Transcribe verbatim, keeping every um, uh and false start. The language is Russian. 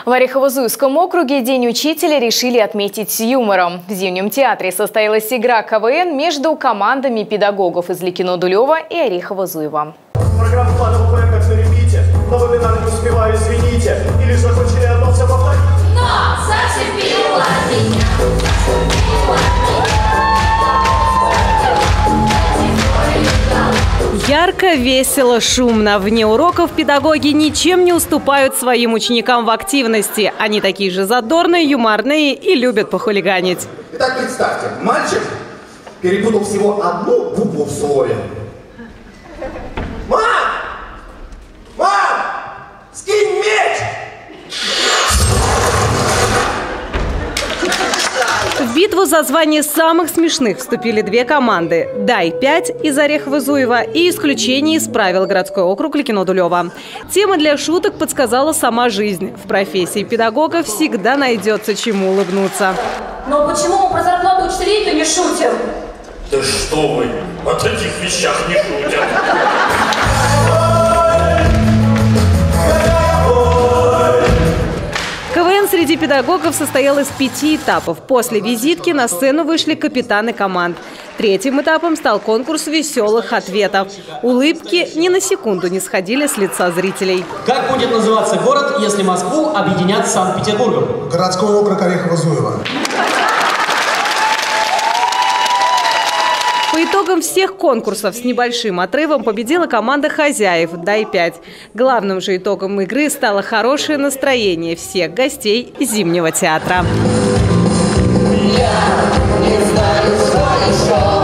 В Орехово-Зуевском округе День учителя решили отметить с юмором. В Зимнем театре состоялась игра ка вэ эн между командами педагогов из Ликино-Дулева и Орехово-Зуева. Программу планового проекта отверните, но вы не успеваю, извините. Или же закончили одно, все повторить. Но зацепила меня, зацепила меня. Ярко, весело, шумно. Вне уроков педагоги ничем не уступают своим ученикам в активности. Они такие же задорные, юморные и любят похулиганить. Итак, представьте, мальчик перепутал всего одну букву в слове. Мам! Мам! Скинь меч! В битву за звание самых смешных вступили две команды. «Дай пять» из Орехово-Зуева и «Исключение из правил» городской округ Ликино-Дулева. Темы для шуток подсказала сама жизнь. В профессии педагога всегда найдется чему улыбнуться. Но почему мы про зарплату учителей-то не шутим? Да что вы, о таких вещах не шутят. ка вэ эн среди педагогов состоял из пяти этапов. После визитки на сцену вышли капитаны команд. Третьим этапом стал конкурс веселых ответов. Улыбки ни на секунду не сходили с лица зрителей. Как будет называться город, если Москву объединят с Санкт-Петербургом? Городской округ Орехово-Зуева. По итогам всех конкурсов с небольшим отрывом победила команда хозяев «Дай пять». Главным же итогом игры стало хорошее настроение всех гостей Зимнего театра. Я не знаю, что еще.